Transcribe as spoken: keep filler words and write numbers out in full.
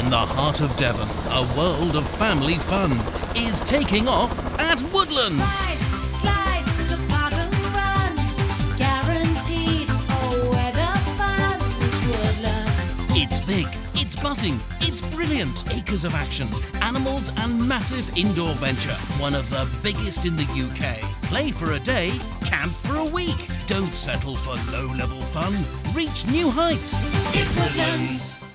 In the heart of Devon, a world of family fun is taking off at Woodlands. Slides, slides, Toboggan Run, guaranteed all-weather fun is Woodlands. It's big, it's buzzing, it's brilliant. Acres of action, animals and massive indoor venture. One of the biggest in the U K. Play for a day, camp for a week. Don't settle for low-level fun. Reach new heights. It's Woodlands.